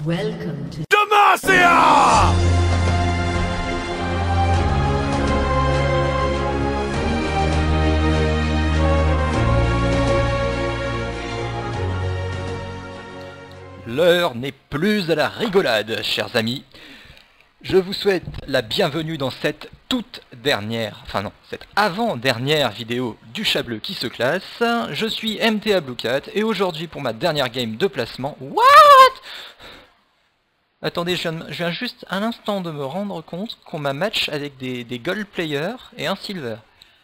Welcome to Demacia! L'heure n'est plus à la rigolade, chers amis. Je vous souhaite la bienvenue dans cette cette avant-dernière vidéo du chat bleu qui se classe. Je suis MTA Blue Cat et aujourd'hui pour ma dernière game de placement... What? Attendez, je viens juste un instant de me rendre compte qu'on m'a match avec des gold players et un silver.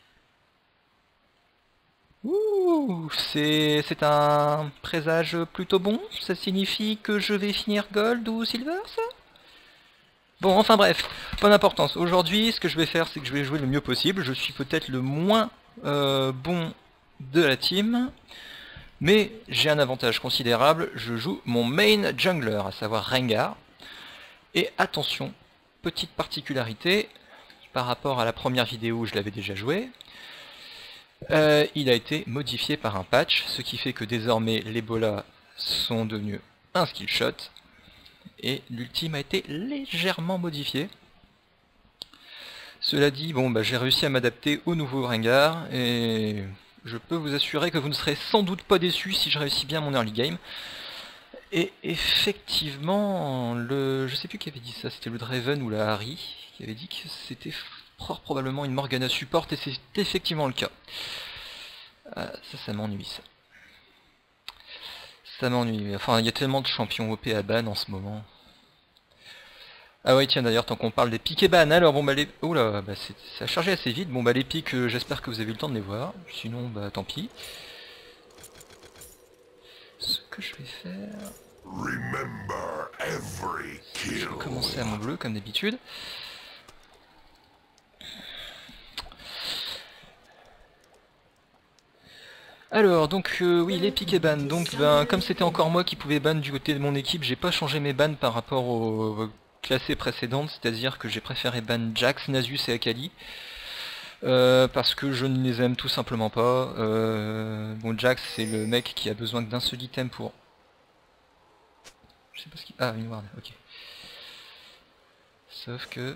Ouh, c'est un présage plutôt bon. Ça signifie que je vais finir gold ou silver, ça? Bon, enfin bref, pas d'importance. Aujourd'hui, ce que je vais faire, c'est que je vais jouer le mieux possible. Je suis peut-être le moins bon de la team, mais j'ai un avantage considérable. Je joue mon main jungler, à savoir Rengar. Et attention, petite particularité, par rapport à la première vidéo où je l'avais déjà joué, il a été modifié par un patch, ce qui fait que désormais les bolas sont devenus un skill shot. Et l'ultime a été légèrement modifié. Cela dit, bon, j'ai réussi à m'adapter au nouveau Rengar et je peux vous assurer que vous ne serez sans doute pas déçus si je réussis bien mon early game. Et effectivement, je sais plus qui avait dit ça, c'était le Draven ou la Harry qui avait dit que c'était probablement une Morgana support et c'est effectivement le cas. Ça m'ennuie ça. Ça m'ennuie, enfin il y a tellement de champions OP à ban en ce moment. Ah ouais tiens d'ailleurs tant qu'on parle des piques et ban, alors bon les... Oula, ça a chargé assez vite, bon les piques j'espère que vous avez eu le temps de les voir, sinon tant pis. Ce que je vais faire... Je vais commencer à mon bleu comme d'habitude. Alors donc oui les piques et ban, donc comme c'était encore moi qui pouvais ban du côté de mon équipe, j'ai pas changé mes bans par rapport aux classées précédentes, c'est-à-dire que j'ai préféré ban Jax, Nasus et Akali, parce que je ne les aime tout simplement pas. Bon Jax c'est le mec qui a besoin d'un seul item pour... Je sais pas ce qu'il... Ah une ward, ok. Sauf que...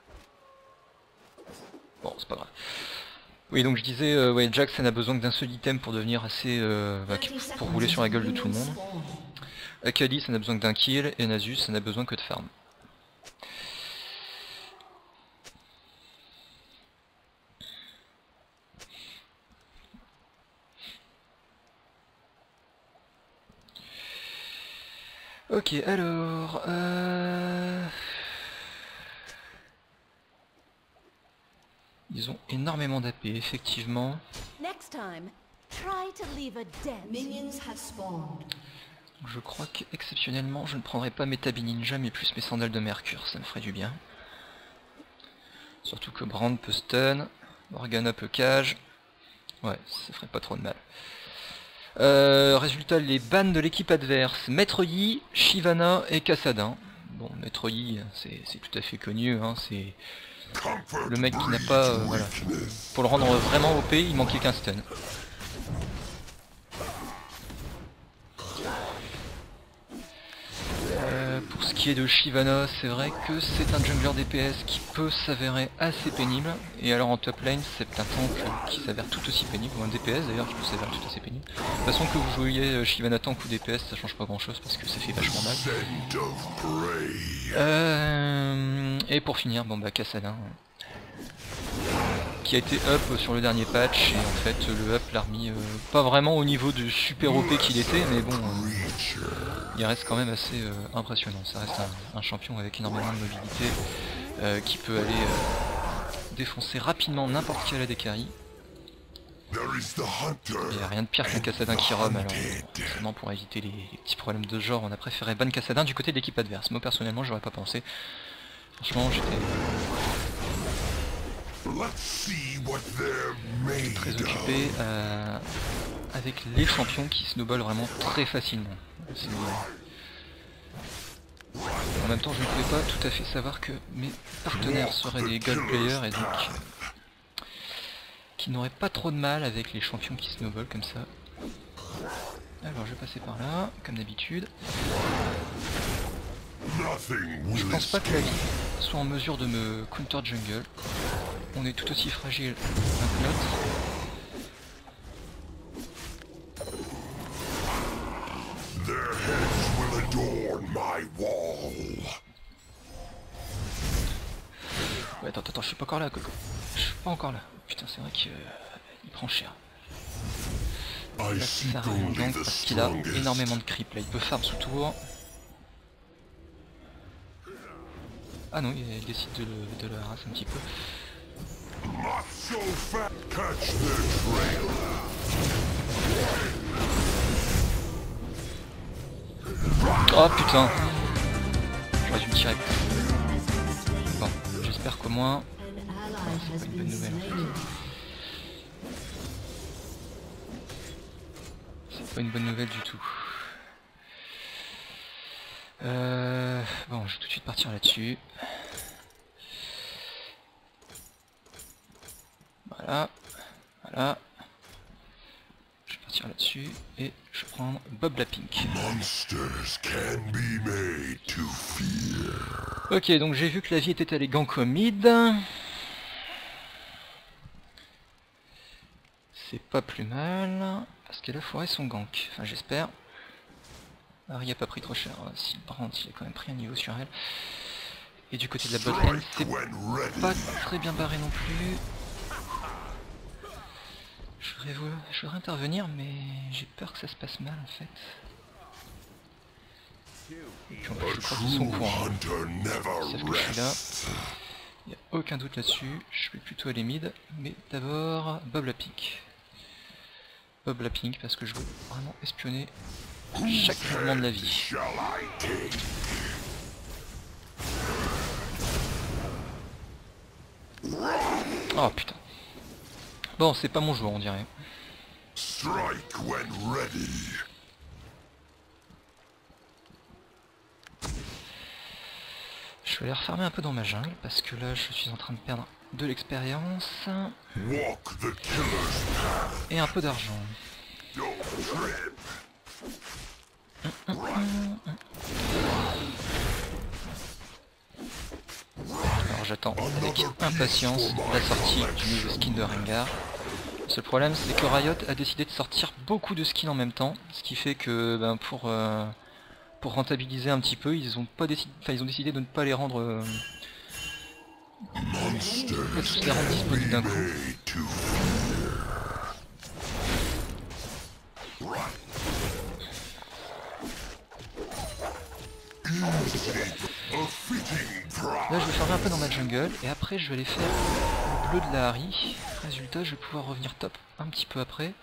Bon c'est pas grave. Oui donc je disais, ouais, Jax ça n'a besoin que d'un seul item pour devenir assez... pour rouler sur la gueule de tout le monde. Akali ça n'a besoin que d'un kill, et Nasus ça n'a besoin que de farm. Ok alors... Ils ont énormément d'AP, effectivement. Je crois qu'exceptionnellement, je ne prendrai pas mes tabis ninja, mais plus mes sandales de mercure, ça me ferait du bien. Surtout que Brand peut stun, Morgana peut cage. Ouais, ça ferait pas trop de mal. Résultat, les bans de l'équipe adverse, Maître Yi, Shyvana et Kassadin. Bon, Maître Yi, c'est tout à fait connu, hein, c'est... Le mec qui n'a pas... voilà. Pour le rendre vraiment OP, il manquait qu'un stun. Pour ce qui est de Shyvana, c'est vrai que c'est un jungler DPS qui peut s'avérer assez pénible. Et alors en top lane, c'est un tank qui s'avère tout aussi pénible, ou un DPS d'ailleurs qui peut s'avérer tout aussi pénible. De toute façon que vous jouiez Shyvana tank ou DPS, ça change pas grand chose parce que ça fait vachement mal. Et pour finir, Kassadin, qui a été up sur le dernier patch, et en fait le up l'a remis pas vraiment au niveau du super OP qu'il était, mais bon, il reste quand même assez impressionnant. Ça reste un champion avec énormément de mobilité, qui peut aller défoncer rapidement n'importe quel AD carry. Il n'y a rien de pire qu'un Kassadin qui roam, alors forcément pour éviter les petits problèmes de genre, on a préféré ban Kassadin du côté de l'équipe adverse. Moi personnellement j'aurais pas pensé. Franchement j'étais très occupé avec les champions qui snowballent vraiment très facilement. En même temps je ne pouvais pas tout à fait savoir que mes partenaires seraient des gold players et donc qui n'auraient pas trop de mal avec les champions qui snowballent comme ça. Alors je vais passer par là, comme d'habitude. Je pense pas que la vie soit en mesure de me counter jungle. On est tout aussi fragile l'un que l'autre. Ouais, attends, je suis pas encore là, Coco. Je suis pas encore là. Putain, c'est vrai qu'il prend cher. Là, ça sert à rien donc parce qu'il a énormément de creep. Là, il peut farm sous tour. Ah non, il décide de le harasser un petit peu. Oh putain! J'aurais dû me tirer. Bon, j'espère qu'au moins... c'est pas une bonne nouvelle en fait. C'est pas une bonne nouvelle du tout. Bon, je vais tout de suite partir là-dessus. Voilà. Voilà. Je vais partir là-dessus et je vais prendre Bob la Pink. Ok, donc j'ai vu que la vie était allée gank au mid. C'est pas plus mal. Parce qu'elle a foiré son gank. Enfin, j'espère. Harry a pas pris trop cher. Si Brand, il a quand même pris un niveau sur elle. Et du côté de la botlane, c'est pas très bien barré non plus. Je voudrais intervenir, mais j'ai peur que ça se passe mal en fait. Et puis en plus, je crois qu'ils sont au courant. Ils savent que je suis là. Il n'y a aucun doute là-dessus. Je vais plutôt aller mid. Mais d'abord, Bob la Pink. Bob la Pink parce que je veux vraiment espionner chaque mouvement de la vie. Oh putain. Bon, c'est pas mon joueur, on dirait. Je vais aller refermer un peu dans ma jungle parce que là je suis en train de perdre de l'expérience et un peu d'argent. Alors j'attends avec impatience la sortie du nouveau skin de Rengar. Le seul problème c'est que Riot a décidé de sortir beaucoup de skins en même temps, ce qui fait que ben, pour rentabiliser un petit peu, ils ont décidé de ne pas les rendre pas tous les rendre disponibles d'un coup. Là je vais farmer un peu dans ma jungle et après je vais aller faire le bleu de la Harry. Résultat, je vais pouvoir revenir top un petit peu après.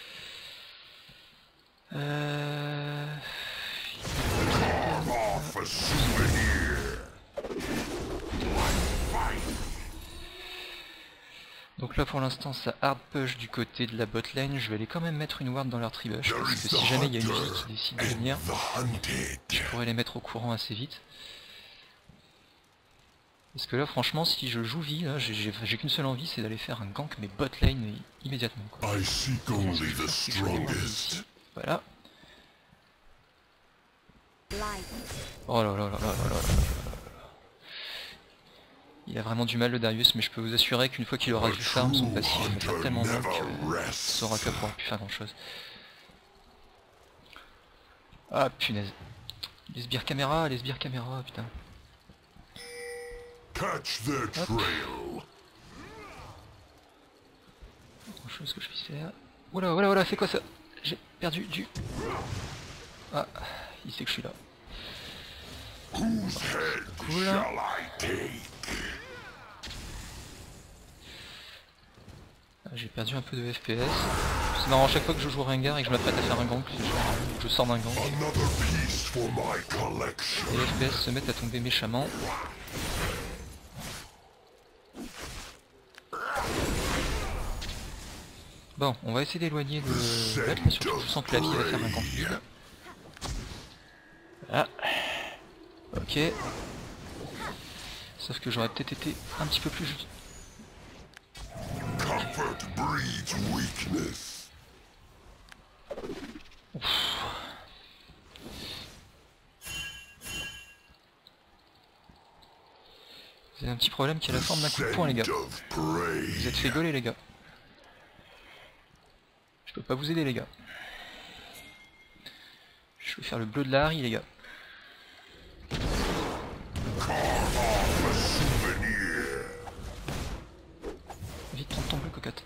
Donc là pour l'instant ça hard push du côté de la bot lane, je vais aller quand même mettre une ward dans leur tribush parce que si jamais il y a une vie qui décide de venir, je pourrais les mettre au courant assez vite. Parce que là franchement si je joue vie, j'ai qu'une seule envie, c'est d'aller faire un gank mais bot lane immédiatement quoi. Voilà. Oh là là là là là là là. Il a vraiment du mal le Darius, mais je peux vous assurer qu'une fois qu'il aura vu farm, son passif va me faire tellement mal qu'il saura qu'à pourra plus faire grand chose. Ah punaise. Les sbires caméra, putain. Autre chose que je puisse faire. Oula, oula, oula, c'est quoi ça? J'ai perdu du... Ah, il sait que je suis là. Cool. J'ai perdu un peu de FPS. C'est marrant, à chaque fois que je joue Rengar et que je m'apprête à faire un gank, je sors d'un gank. Et les FPS se mettent à tomber méchamment. Bon, on va essayer d'éloigner le bête, mais surtout je sens que la vie va faire un gank nul. Voilà. Ok. Sauf que j'aurais peut-être été un petit peu plus juste. C'est un petit problème qui a la forme d'un coup de poing les gars. Vous êtes fait gauler les gars. Je peux pas vous aider les gars. Je vais faire le bleu de la Harry les gars. Vite, prends ton bleu cocotte.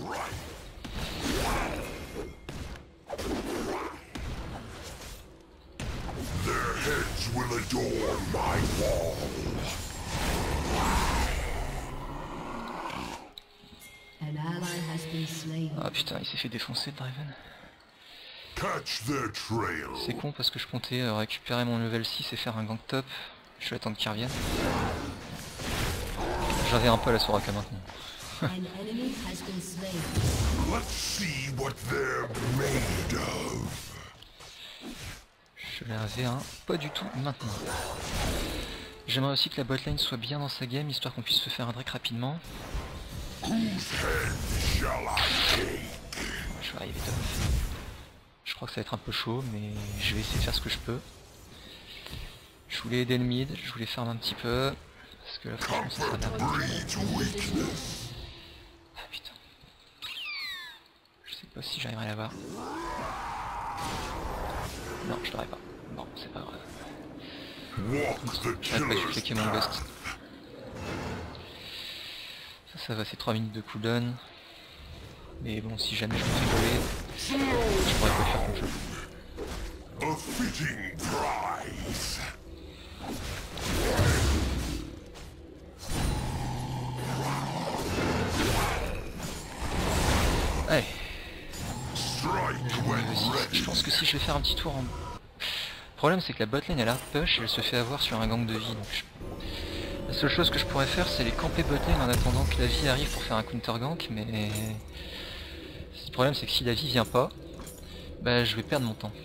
Ah putain, il s'est fait défoncer le Draven. C'est con parce que je comptais récupérer mon level 6 et faire un gank top. Je vais attendre qu'il revienne. J'avais un peu la Soraka maintenant. Je l'avais un pas du tout maintenant. J'aimerais aussi que la botlane soit bien dans sa game histoire qu'on puisse se faire un drake rapidement. Je vais arriver top. Je crois que ça va être un peu chaud mais je vais essayer de faire ce que je peux. Je voulais aider le mid, je voulais farm un petit peu. Parce que là franchement ça sera bien. Ah putain. Je sais pas si j'arriverai à l'avoir. Non, je l'aurai pas. Bon, c'est pas grave. J'arrête pas de cliquer mon ghost. Ça va, c'est 3 minutes de cooldown. Mais bon, si jamais je me fais voler, je pourrais pas faire comme je. Allez. Je pense que si je vais faire un petit tour en... Le problème c'est que la botlane elle a push et elle se fait avoir sur un gank de vie. Donc la seule chose que je pourrais faire c'est les camper botlane en attendant que la vie arrive pour faire un counter gank, mais le problème c'est que si la vie vient pas, bah je vais perdre mon temps.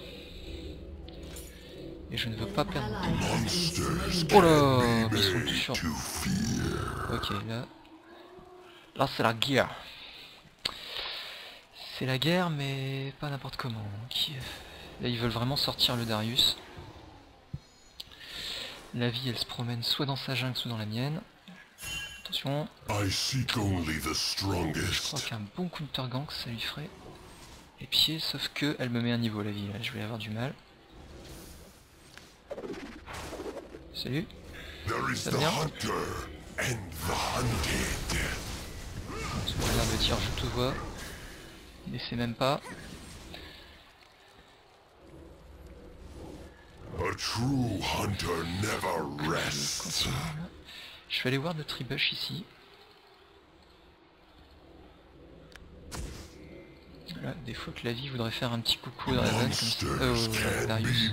Et je ne veux pas perdre mon temps. Oh là, ils sont tous sur... Ok, là... Là c'est la guerre. C'est la guerre mais pas n'importe comment. Là ils veulent vraiment sortir le Darius. La vie elle se promène soit dans sa jungle soit dans la mienne. Attention. Je crois qu'un bon counter gank ça lui ferait les pieds, sauf que elle me met un niveau la vie là, je vais avoir du mal. Salut. Ça va bien? Ce regard de tir, je te vois. Il essaie même pas. Je vais aller voir le tribush ici. Voilà, des fois que la vie voudrait faire un petit coucou au Draven comme ça. Darius.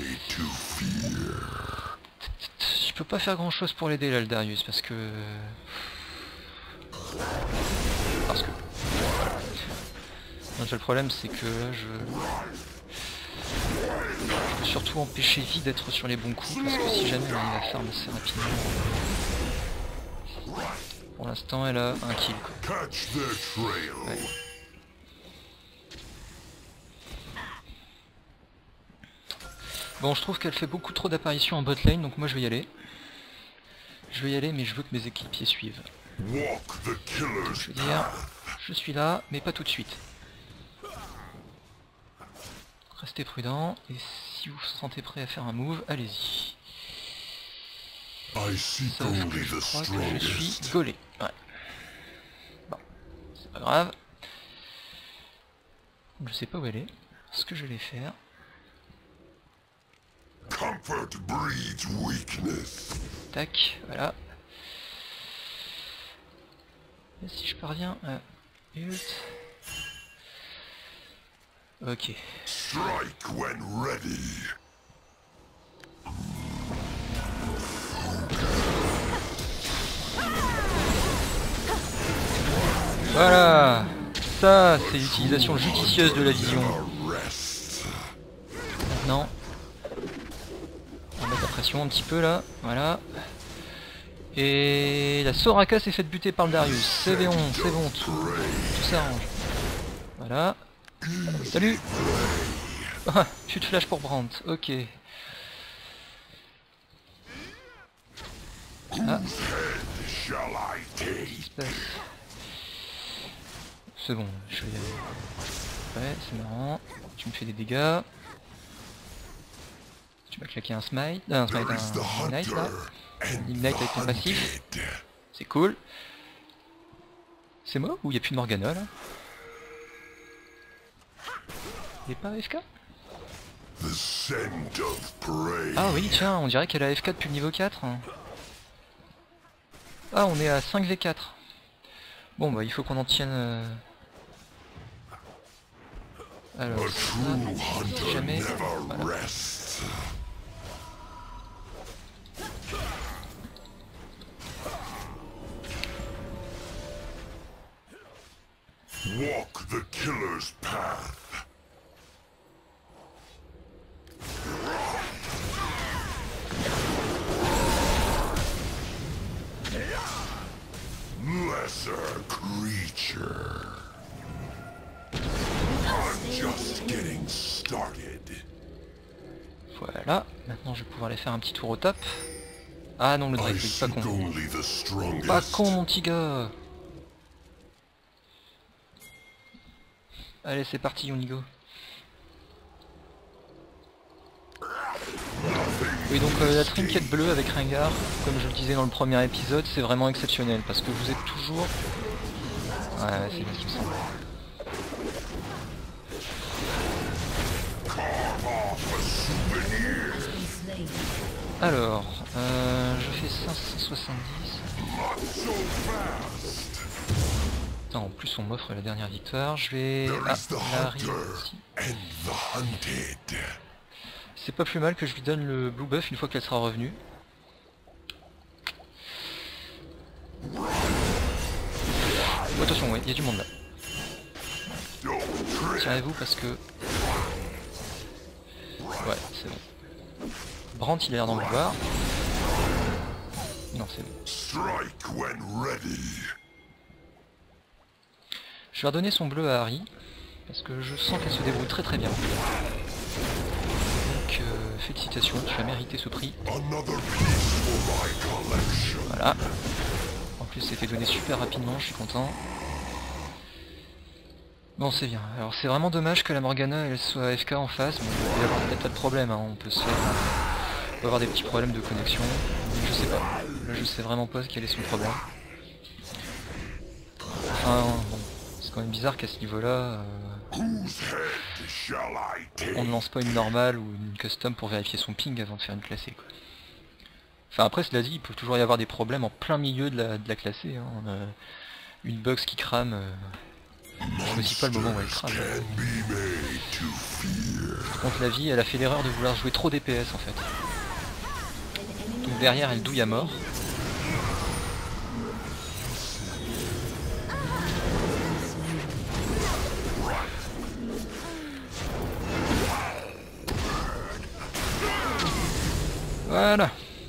Je peux pas faire grand chose pour l'aider là le Darius parce que... Non, le problème c'est que là je veux surtout empêcher vie d'être sur les bons coups parce que si jamais elle va farm assez rapidement. Pour l'instant elle a un kill quoi. Ouais. Bon je trouve qu'elle fait beaucoup trop d'apparitions en bot lane donc moi je vais y aller. Je vais y aller mais je veux que mes équipiers suivent. Je veux dire, je suis là mais pas tout de suite. Restez prudent, et si vous vous sentez prêt à faire un move, allez-y. Sauf que je crois que je suis gaulé. Ouais. Bon, c'est pas grave. Je sais pas où elle est. Ce que je vais faire... Tac, voilà. Et si je parviens à ult... Ok. Voilà. Ça, c'est l'utilisation judicieuse de la vision. Maintenant, on va mettre la pression un petit peu là. Voilà. Et la Soraka s'est faite buter par le Darius. C'est bon, tout s'arrange. Voilà. Salut. Ah, tu te flash pour Brandt, ok. Ah. Qu'est-ce qui se passe? C'est bon, je vais y aller. Ouais, c'est marrant. Tu me fais des dégâts. Tu m'as claqué un smite, un ignite là. Ignite avec ton passif. C'est cool. C'est moi ou il n'y a plus de Morgana là? Il est pas AFK? Ah oui tiens, on dirait qu'elle a AFK depuis le niveau 4. Ah on est à 5v4. Bon bah il faut qu'on en tienne... Alors, si jamais... Voilà. Walk the killer's path. Lesser creature. I'm just getting started. Voilà, maintenant je vais pouvoir aller faire un petit tour au top. Ah non, le Drake, pas con. Pas con mon petit gars. Allez, c'est parti, on y go. Oui, donc la trinquette bleue avec Rengar, comme je le disais dans le premier épisode, c'est vraiment exceptionnel, parce que vous êtes toujours... Ouais, c'est bien ce qui me semble. Alors, je fais 570. Attends, en plus on m'offre la dernière victoire, je vais... Ah, là arrive aussi. C'est pas plus mal que je lui donne le blue buff une fois qu'elle sera revenue. Oh, attention, ouais, il y a du monde là. Tirez-vous parce que... Ouais, c'est bon. Brandt il a l'air d'en vouloir. Non, c'est bon. Je vais redonner son bleu à Harry, parce que je sens qu'elle se débrouille très très bien. Donc, félicitations, tu as mérité ce prix. Voilà. En plus, c'était donné super rapidement, je suis content. Bon, c'est bien. Alors, c'est vraiment dommage que la Morgana elle soit AFK en face, mais il n'y a peut-être pas de problème, hein. On peut se faire... On peut avoir des petits problèmes de connexion. Je sais pas. Là, je sais vraiment pas quel est son problème. Enfin, bon. C'est quand même bizarre qu'à ce niveau-là, on ne lance pas une normale ou une custom pour vérifier son ping avant de faire une classée, quoi. Enfin après cela dit, il peut toujours y avoir des problèmes en plein milieu de la classée, hein. Une box qui crame, je choisis pas le moment où elle crame. Par contre la vie, elle a fait l'erreur de vouloir jouer trop DPS en fait. Donc derrière elle douille à mort. Voilà.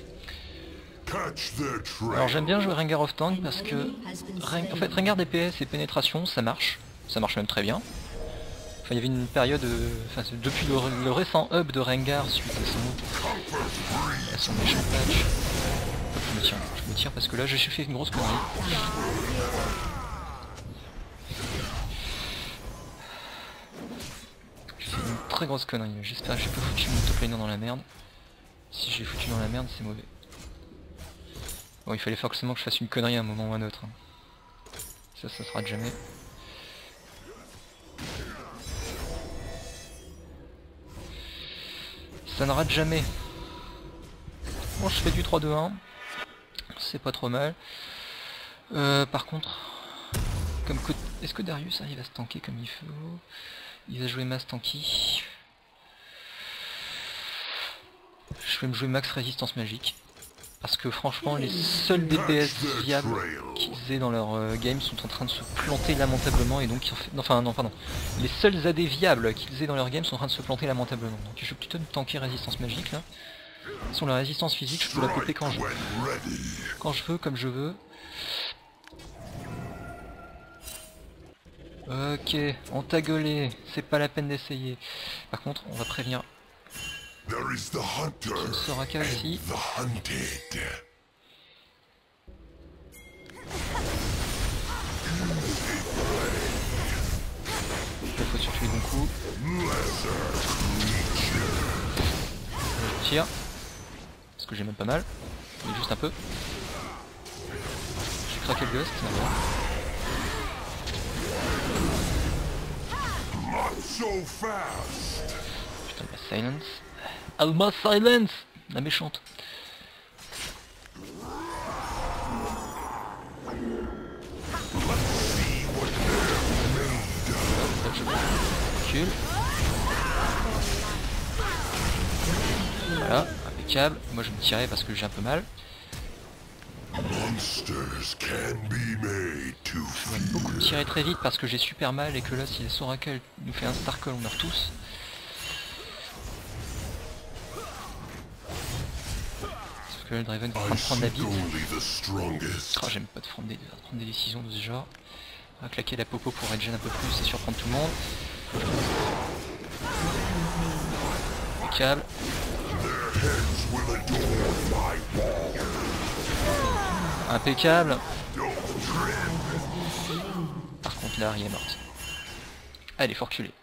Alors j'aime bien jouer Rengar of Tank parce que en fait Rengar DPS et pénétration ça marche même très bien. Enfin il y avait une période, enfin depuis le récent hub de Rengar suite à son méchant patch. Je me tiens parce que là j'ai fait une grosse connerie. J'ai fait une très grosse connerie, j'espère que j'ai pas foutu mon top laner dans la merde. Si j'ai foutu dans la merde, c'est mauvais. Bon, il fallait forcément que je fasse une connerie à un moment ou à un autre. Ça sera de jamais. Ça ne rate jamais. Bon, je fais du 3-2-1. C'est pas trop mal. Par contre, est-ce que Darius arrive à se tanker comme il faut? Il va jouer mass tanky. Je vais me jouer max résistance magique. Parce que franchement, les seuls DPS viables qu'ils aient dans leur game sont en train de se planter lamentablement et donc... Enfin non, pardon. Les seuls AD viables qu'ils aient dans leur game sont en train de se planter lamentablement. Donc je vais plutôt me tanker résistance magique là. Sur la résistance physique, je peux la popper quand je veux. Quand je veux, comme je veux. Ok, on t'a gueulé, c'est pas la peine d'essayer. Par contre, on va prévenir... Soraka ici. coup. Je tire. Parce que j'ai même pas mal. Mais juste un peu. J'ai craqué le ghost, d'accord. Putain, la silence. Alma silence. La méchante. Recule. Voilà, impeccable. Moi je me tirais parce que j'ai un peu mal. Je vais beaucoup tirer très vite parce que j'ai super mal et que là si la Soraka elle nous fait un Starcall on meurt tous. Parce que le Draven est en train de prendre la bite. Oh, j'aime pas de prendre des décisions de ce genre. On va claquer la popo pour regen un peu plus et surprendre tout le monde. Impeccable. Impeccable. Par contre là, Ari est morte. Allez, faut reculer.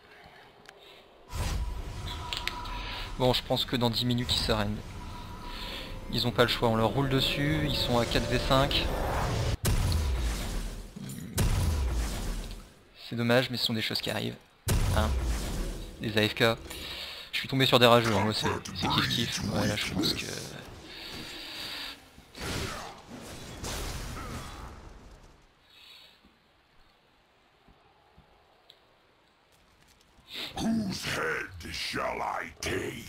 Bon, je pense que dans 10 minutes ils s'arrêtent. Ils ont pas le choix, on leur roule dessus, ils sont à 4v5. C'est dommage, mais ce sont des choses qui arrivent. Hein, des AFK. Je suis tombé sur des rageux, hein. Moi c'est kiff kiff. Ouais, là je pense que... Whose head shall I take?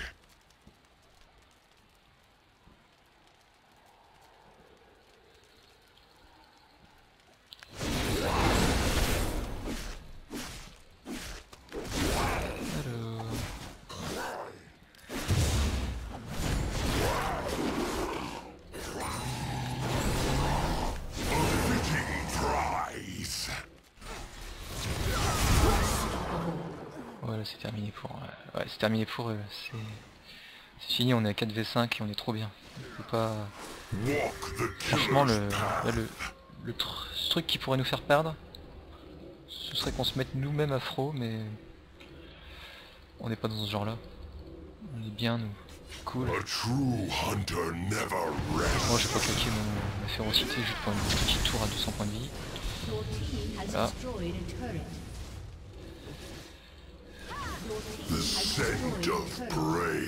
Voilà, c'est terminé pour... ouais, c'est terminé pour eux. C'est fini, on est à 4v5 et on est trop bien. On peut pas... Franchement, ce truc qui pourrait nous faire perdre, ce serait qu'on se mette nous-mêmes à fro, mais... On n'est pas dans ce genre-là. On est bien, nous. Cool. Moi, j'ai pas claqué ma férocité juste pour une petite tour à 200 points de vie. Voilà. The scent of prey.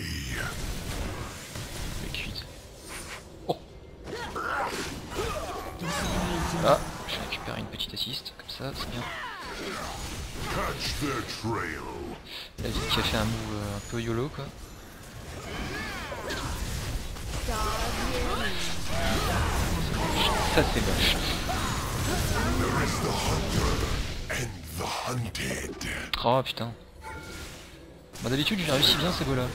Les cuites. Oh. Là, j'ai récupéré une petite assist, comme ça, c'est bien. Catch their trail. La vie qui a fait un move un peu YOLO, quoi. Ça c'est moche. There is the hunter and the hunted. Oh putain. Bah d'habitude j'ai réussi bien ces go-là.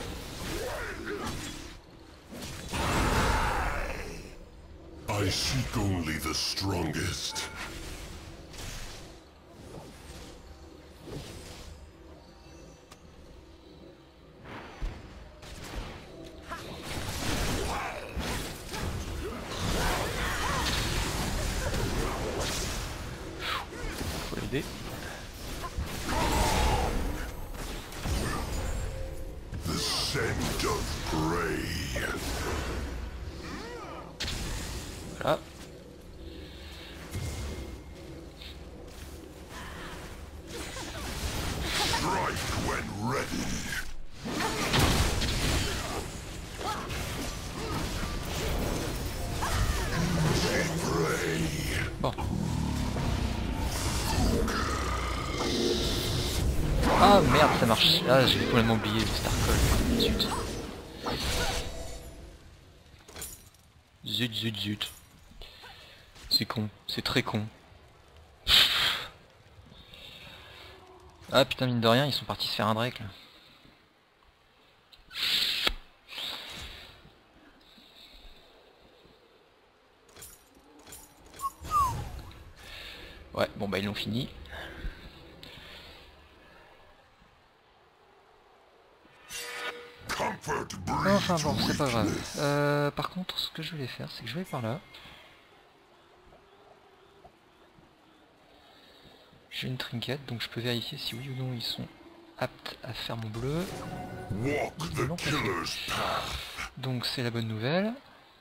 I seek only the strongest. Faut l'aider. The scent of prey. Voilà. Strike when ready. Bon. Ah merde, ça marche. Ah, j'ai complètement oublié le Starcall. Zut. Zut, zut, zut. C'est con, c'est très con. Ah putain, mine de rien, ils sont partis se faire un Drake là. Ouais, bon bah ils l'ont fini. Enfin bon, c'est pas grave. Par contre, ce que je vais faire, c'est que je vais par là. J'ai une trinket, donc je peux vérifier si oui ou non ils sont apte à faire mon bleu. Walk the Non, pas fait. killer's path. Donc c'est la bonne nouvelle.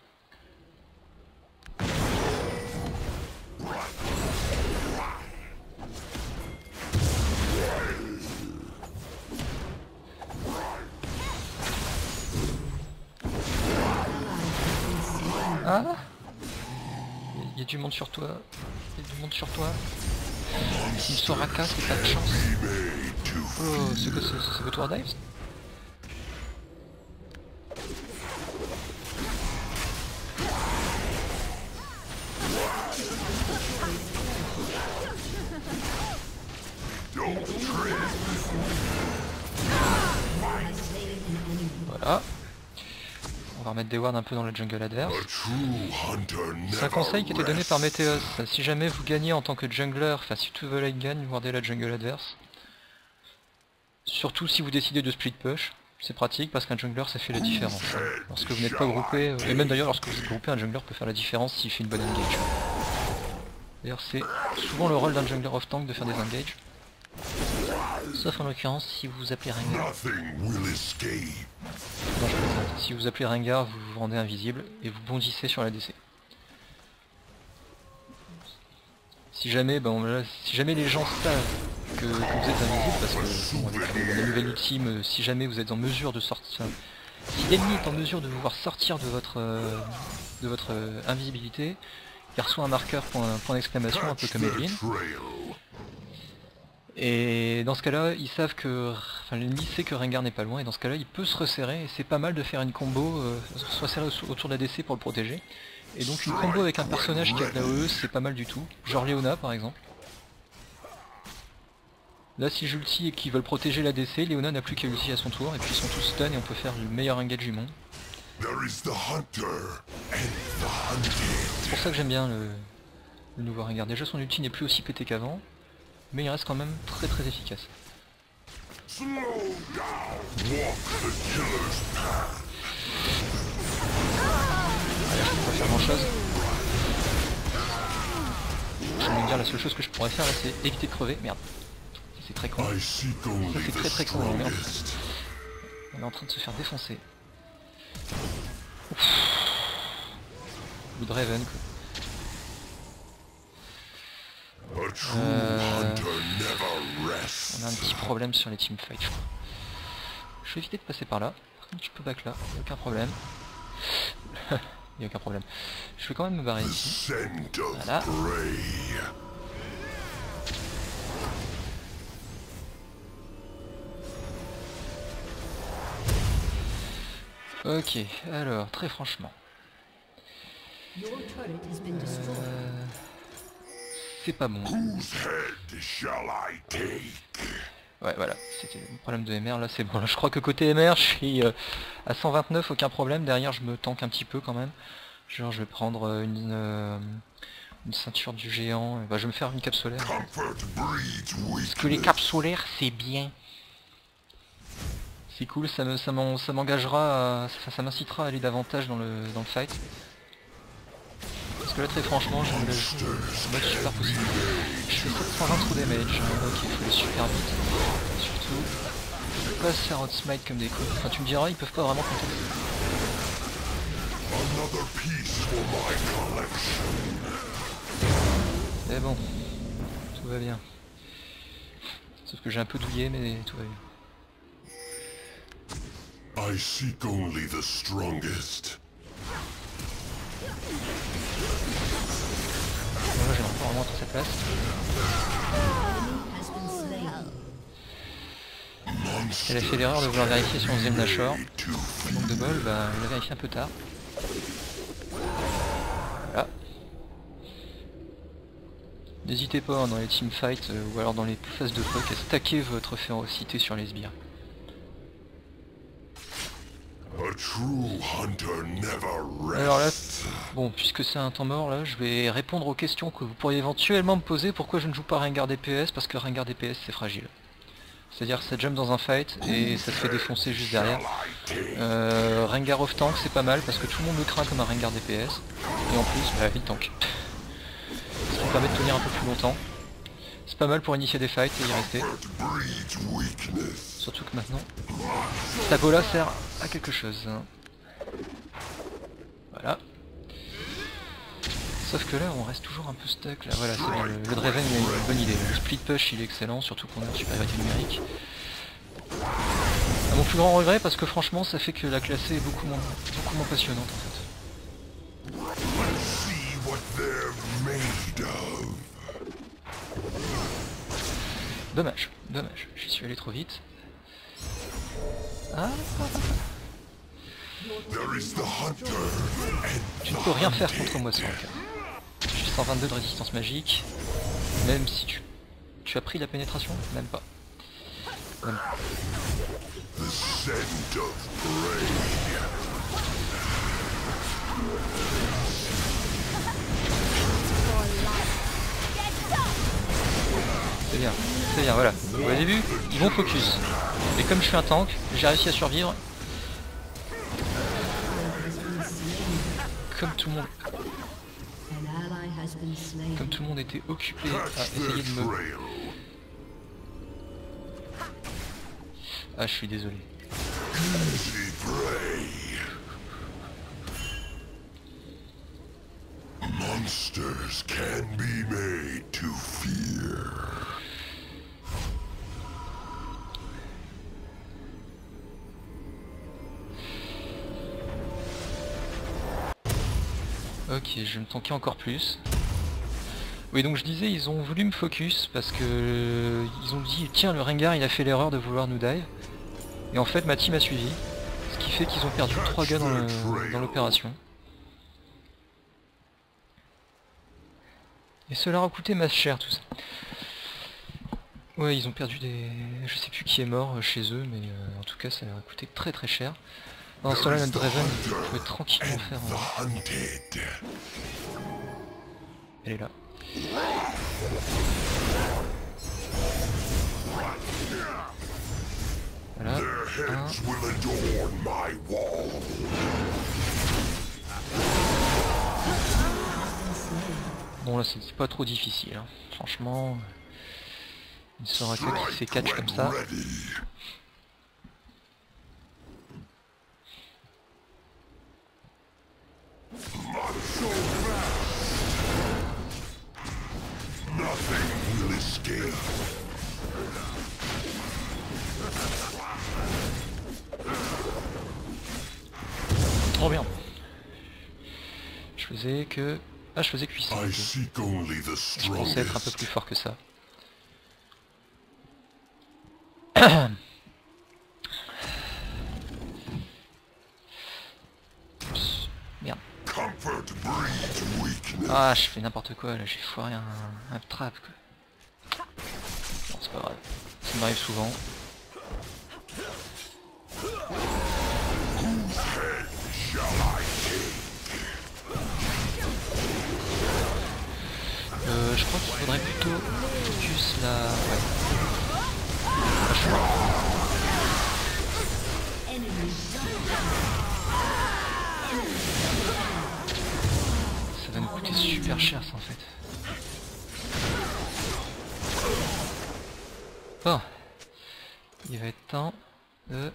Ah, il y a du monde sur toi. Il y a du monde sur toi. Une Soraka, c'est pas de chance. Made to Oh, c'est quoi c'est votre War Dives? don't tread. Voilà. On va remettre des wards un peu dans la jungle adverse. A true hunter C'est un never conseil qui était donné par rests. Météos. Si jamais vous gagnez en tant que jungler, enfin si tout veut late gagne, wardez la jungle adverse. Surtout si vous décidez de split push, c'est pratique parce qu'un jungler ça fait la différence. Lorsque vous n'êtes pas groupé, et même d'ailleurs lorsque vous êtes groupé, un jungler peut faire la différence s'il fait une bonne engage. D'ailleurs c'est souvent le rôle d'un jungler off-tank de faire des engages. Sauf en l'occurrence si vous appelez Rengar. Nothing will escape. Non, je plaisante. Si vous appelez Rengar, vous vous rendez invisible et vous bondissez sur la DC. Si jamais, si jamais les gens savent que vous êtes invisible, parce que bon, avec la nouvelle ultime, si jamais vous êtes en mesure de sortir, si l'ennemi est en mesure de vous voir sortir de votre invisibilité, il reçoit un marqueur point d'exclamation, un peu Touch comme their Evelyn. trail. Et dans ce cas-là, ils savent que, l'ennemi sait que Rengar n'est pas loin, et dans ce cas-là, il peut se resserrer, et c'est pas mal de faire une combo, se resserrer autour de la DC pour le protéger. Et donc une combo avec un personnage qui a de la OE, c'est pas mal du tout. Genre Leona par exemple. Là si j'ulti et qu'ils veulent protéger la DC, Leona n'a plus qu'à ulti à son tour, et puis ils sont tous stun et on peut faire le meilleur engage du monde. There is the hunter and the hunted. C'est pour ça que j'aime bien le nouveau Rengar. Déjà son ulti n'est plus aussi pété qu'avant, mais il reste quand même très très efficace. Slow down. Walk the killer's path. Je peux pas faire grand chose. Je vais me dire la seule chose que je pourrais faire là c'est éviter de crever. Merde. C'est très con. I seek only Ça, c'est the très con, merde. strongest. On est en train de se faire défoncer. Woodhaven quoi. A true hunter never rests. On a un petit problème sur les teamfights je crois. Je vais éviter de passer par là. Par contre je peux back là, y a aucun problème. Y a aucun problème. Je vais quand même me barrer The ici. scent of Voilà. prey. Ok, alors très franchement. C'est pas bon. Whose head shall I take? Ouais voilà, c'était le problème de MR, là c'est bon. Là, je crois que côté MR je suis à 129, aucun problème. Derrière je me tank un petit peu quand même. Genre je vais prendre une ceinture du géant. Bah, je vais me faire une cape solaire. Comfort breeds Parce que les weakness. capes solaires c'est bien. C'est cool, ça m'engagera, ça m'incitera à aller davantage dans le fight. Parce que là très franchement je me la joue en mode super possible. Je fais 720 trou damage, donc il faut aller super vite. Surtout, je peux pas se faire outsmite comme des cons. Enfin tu me diras, ils peuvent pas vraiment compter. Another piece for my collection. Mais bon, tout va bien. Sauf que j'ai un peu douillé mais tout va bien. I seek only the strongest. Bon, là j'ai encore vraiment toute sa place. Elle a fait l'erreur de vouloir vérifier si on faisait le Nashor. To Manque de bol, bah on l'a vérifié un peu tard. Voilà. N'hésitez pas hein, dans les teamfights ou alors dans les phases de poke à stacker votre férocité sur les sbires. a true hunter never Alors là, rests. bon, puisque c'est un temps mort, là, je vais répondre aux questions que vous pourriez éventuellement me poser. Pourquoi je ne joue pas Rengar DPS? Parce que Rengar DPS c'est fragile. C'est-à-dire ça jump dans un fight et ça se fait défoncer juste derrière. Rengar off tank c'est pas mal parce que tout le monde le craint comme un Rengar DPS. Et en plus, bah, il tank. Ce qui permet de tenir un peu plus longtemps. C'est pas mal pour initier des fights et y rester. Comfort breeds weakness. Surtout que maintenant, cette bola sert à quelque chose. Voilà. Sauf que là, on reste toujours un peu stuck. Là, voilà, c'est bon, le Draven il a une bonne idée. Le split push il est excellent, surtout qu'on est en supériorité numérique. À mon plus grand regret, parce que franchement, ça fait que la classée est beaucoup moins passionnante en fait. See what they're made of. Dommage, dommage. J'y suis allé trop vite. Ah, There is the hunter tu ne peux rien faire contre moi, Soraka. J'ai 122 de résistance magique. Même si tu as pris la pénétration, même pas. Même. the scent of prey. C'est bien, voilà. Vous avez vu, ils vont focus. Et comme je suis un tank, j'ai réussi à survivre. Comme tout le monde était occupé à essayer de me... Ah, je suis désolé. Easy prey. Monsters can be made to fear. Ok, je vais me tanker encore plus. Oui, donc je disais, ils ont voulu me focus parce que ils ont dit tiens, le Rengar il a fait l'erreur de vouloir nous dive. Et en fait ma team a suivi. Ce qui fait qu'ils ont perdu 3 gars dans l'opération. Et cela a coûté masse cher tout ça. Ouais, ils ont perdu des... Je sais plus qui est mort chez eux, mais en tout cas ça leur a coûté très très cher. Dans ce temps-là, notre Draven pouvait tranquillement faire... Elle est là. Voilà. Bon là c'est pas trop difficile, hein. Franchement, une Soraka qui fait catch comme ça. Trop bien. Je faisais que... Ah, je faisais cuisson. Okay. Je pensais être un peu plus fort que ça. Oups. Merde. Ah, je fais n'importe quoi là, j'ai foiré un trap quoi. Non, c'est pas grave. Ça m'arrive souvent. Je crois qu'il faudrait plutôt focus la... Ouais. Ça va nous coûter super cher ça en fait. Bon. Il va être temps de...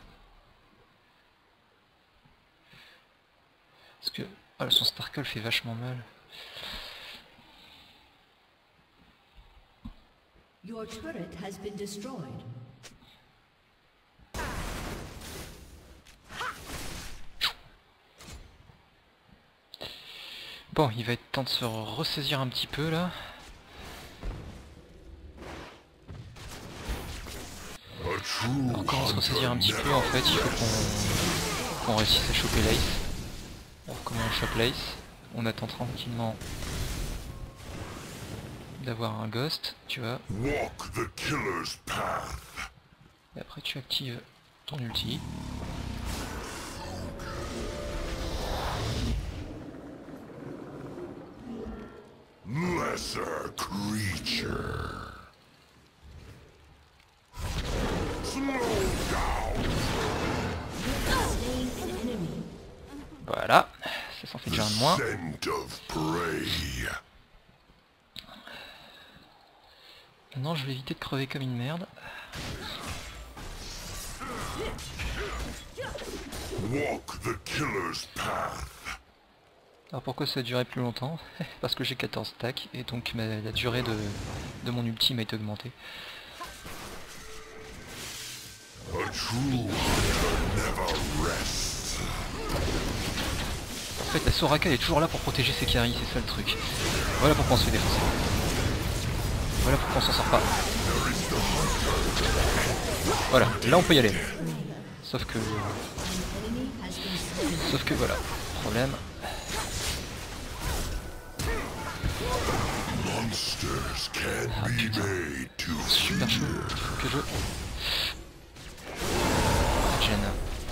Parce que... Ah, son Starkle fait vachement mal. Your turret has been destroyed. Bon, il va être temps de se ressaisir un petit peu là. Alors quand on se ressaisir un petit peu en fait, il faut qu'on réussisse à choper l'Ace. Alors comment on chope l'Ace? On attend tranquillement d'avoir un ghost, tu vois. Et après tu actives ton ulti. Lesser creature. Voilà, ça s'en fait déjà un de moins. Non, je vais éviter de crever comme une merde. Walk the killer's path. Alors pourquoi ça a duré plus longtemps? Parce que j'ai 14 stacks et donc la durée de mon ultime a été augmentée. A true hunter never rests. En fait la Soraka elle est toujours là pour protéger ses carries, c'est ça le truc. Voilà pourquoi on se fait défoncer. Voilà pourquoi on s'en sort pas. Voilà, là on peut y aller. Sauf que voilà, problème. Monsters can Ah be putain, made to super chaud. fear. Il faut que je... Gêne.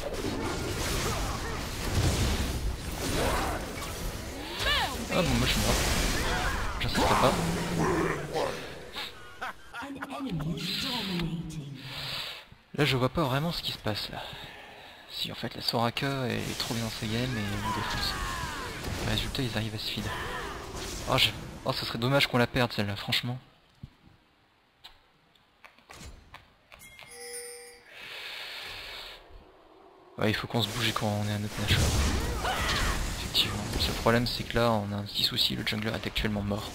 Ah bon, moi je suis mort. J'insisterai pas. An enemy is dominating. Là je vois pas vraiment ce qui se passe là. Si en fait la Soraka est trop bien dans sa game et nous défonce. Résultat ils arrivent à se feed. Oh, ce serait dommage qu'on la perde celle-là, franchement. Ouais, il faut qu'on se bouge et qu'on ait un autre Nashor. Effectivement. Le seul problème c'est que là on a un petit souci, le jungler est actuellement mort.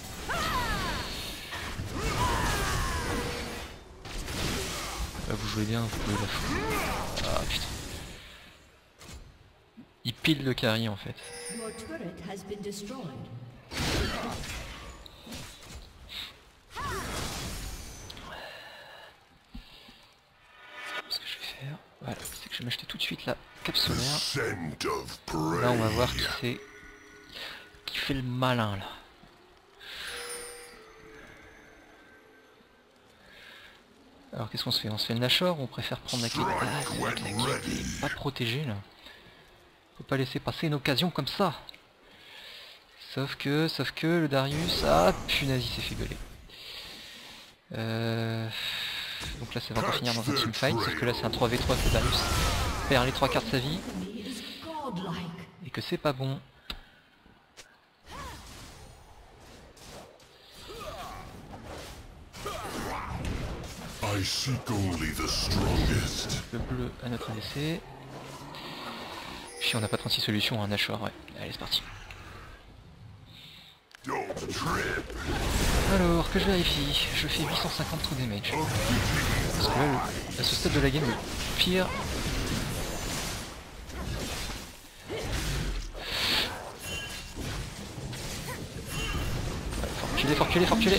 Là, vous jouez bien, vous pouvez la foutre. Ah putain. Il pile le carry en fait. Your turret has been destroyed. Ce que je vais faire, voilà, c'est que je vais m'acheter tout de suite la cape solaire. Scent of prey. Là on va voir qui fait le malin là. Alors qu'est-ce qu'on se fait? On se fait le Nashor ou on préfère prendre la clé? Ah, c'est vrai que la clé n'est pas protégée là. On peut pas laisser passer une occasion comme ça. Sauf que le Darius... Ah punaise il s'est fait gueuler. Donc là ça va encore finir dans un teamfight, sauf que là c'est un 3v3 que le Darius perd les 3 quarts de sa vie. Enemy is godlike. Et que c'est pas bon. I seek only the strongest. Le bleu à notre ADC. Puis on n'a pas 36 solutions, un Nashor, ouais. Allez c'est parti. Don't trip. Alors que je vérifie, je fais 850 true damage. Parce que là, à ce stade de la game, le pire... Ouais, faut reculer.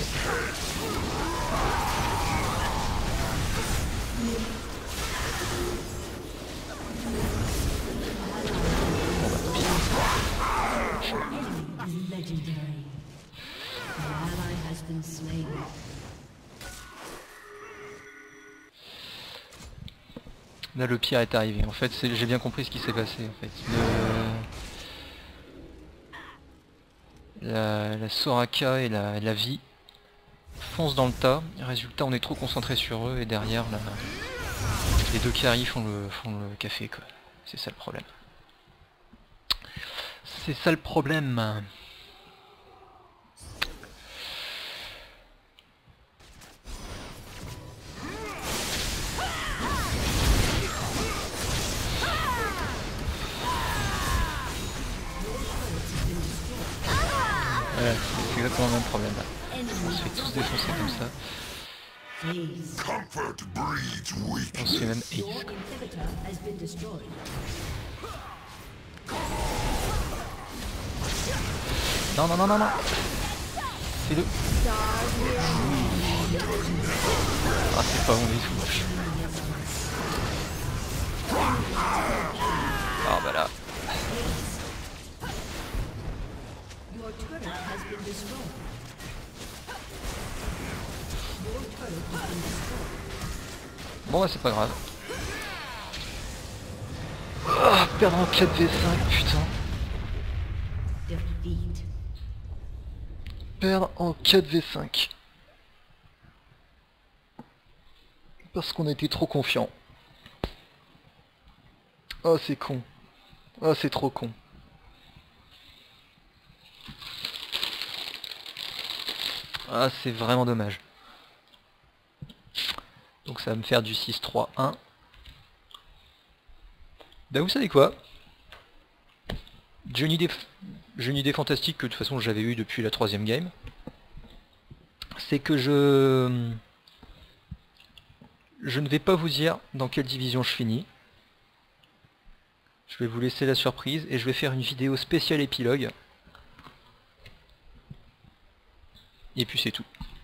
Bon bah tant pis. Enemy is legendary. An ally has been slain. Là le pire est arrivé. En fait j'ai bien compris ce qui s'est passé en fait. La Soraka et la vie foncent dans le tas. Résultat on est trop concentré sur eux et derrière les deux carry font le café quoi. C'est ça le problème. C'est ça le problème. Voilà, c'est exactement le même problème là. On se fait tous défoncer comme ça. Please. Comfort breeds On se fait même weakness. ace. Your inhibitor has been destroyed. Non. C'est le... Ah c'est pas bon du tout. Ah bah là. Your turret has been destroyed. Your turret has been destroyed. Bon bah c'est pas grave. Ah, perdre en 4v5, putain. Defeat. Perdre en 4v5. Parce qu'on a été trop confiant. Oh c'est con. Oh c'est trop con. Ah c'est vraiment dommage. Donc ça va me faire du 6-3-1. Bah vous savez quoi? J'ai une idée fantastique que de toute façon j'avais eu depuis la 3e game. C'est que je ne vais pas vous dire dans quelle division je finis. Je vais vous laisser la surprise et je vais faire une vidéo spéciale épilogue. Et puis c'est tout.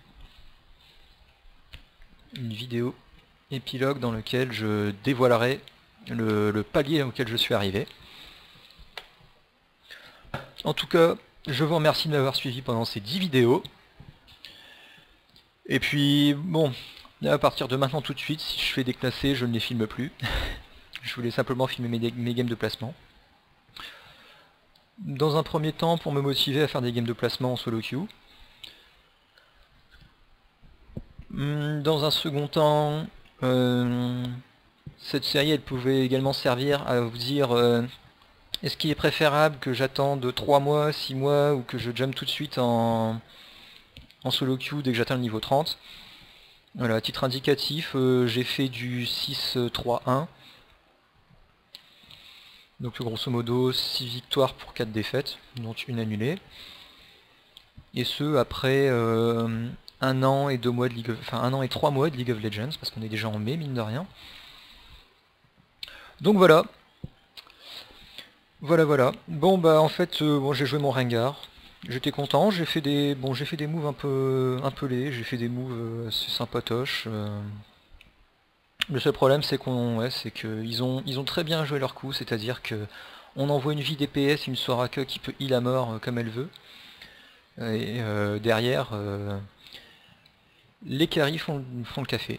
Une vidéo épilogue dans laquelle je dévoilerai le palier auquel je suis arrivé. En tout cas, je vous remercie de m'avoir suivi pendant ces 10 vidéos. Et puis, bon, à partir de maintenant tout de suite, si je fais des classés, je ne les filme plus. Je voulais simplement filmer mes games de placement. Dans un premier temps, pour me motiver à faire des games de placement en solo queue. Dans un second temps, cette série elle pouvait également servir à vous dire est-ce qu'il est préférable que j'attende 3 mois, 6 mois ou que je jump tout de suite en solo queue dès que j'atteins le niveau 30. Voilà, à titre indicatif, j'ai fait du 6-3-1. Donc grosso modo 6 victoires pour 4 défaites, dont une annulée. Et ce après 1 an et 2 mois de League of... enfin 1 an et 3 mois de League of Legends, parce qu'on est déjà en mai, mine de rien. Donc voilà. Voilà. Bon bah en fait bon, j'ai joué mon Rengar. J'étais content, j'ai fait des moves un peu laids, j'ai fait des moves assez sympatoches. Le seul problème c'est qu'ils ont très bien joué leur coup, c'est-à-dire que on envoie une vie DPS, une Soraka qui peut heal à mort comme elle veut. Et derrière, les carries font le café.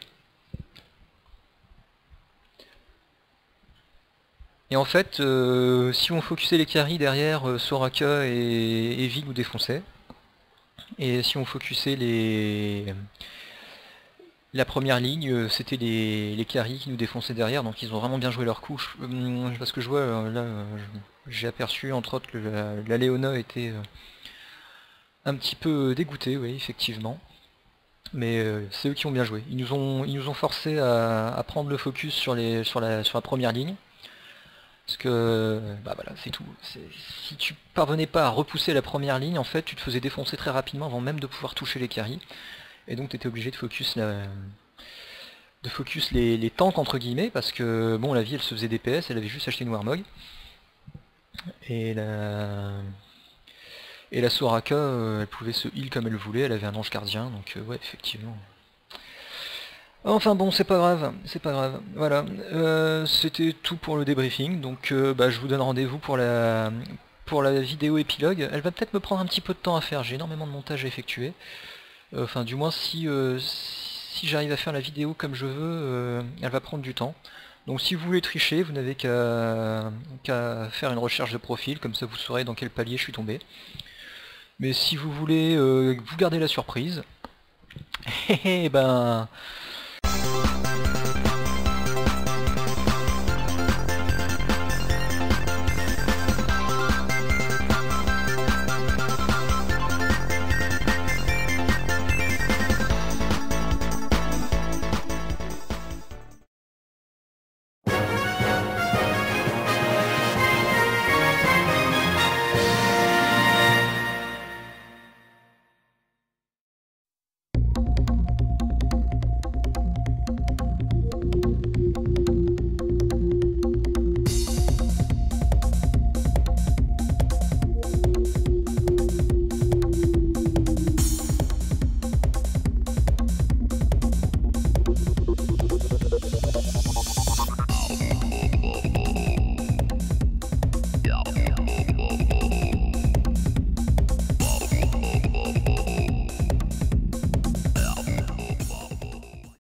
Et en fait, si on focusait les carries derrière, Soraka et Vi nous défonçaient. Et si on focusait la première ligne, c'était les carries qui nous défonçaient derrière, donc ils ont vraiment bien joué leur coup. Parce que je vois, là, j'ai aperçu entre autres que la Léona était un petit peu dégoûtée, oui, effectivement. Mais c'est eux qui ont bien joué. Ils nous ont forcé à prendre le focus sur la première ligne. Parce que, bah voilà, c'est tout. Si tu parvenais pas à repousser la première ligne, en fait, tu te faisais défoncer très rapidement avant même de pouvoir toucher les carries. Et donc tu étais obligé de focus les tanks entre guillemets, parce que bon, la vie elle se faisait DPS, elle avait juste acheté une Warmog. Et la Soraka, elle pouvait se heal comme elle voulait, elle avait un ange gardien, donc ouais, effectivement. Enfin bon, c'est pas grave, voilà. C'était tout pour le débriefing, donc bah, je vous donne rendez-vous pour la vidéo épilogue. Elle va peut-être me prendre un petit peu de temps à faire, j'ai énormément de montage à effectuer. Enfin, du moins, si j'arrive à faire la vidéo comme je veux, elle va prendre du temps. Donc si vous voulez tricher, vous n'avez qu'à faire une recherche de profil, comme ça vous saurez dans quel palier je suis tombé. Mais si vous voulez vous garder la surprise, eh ben...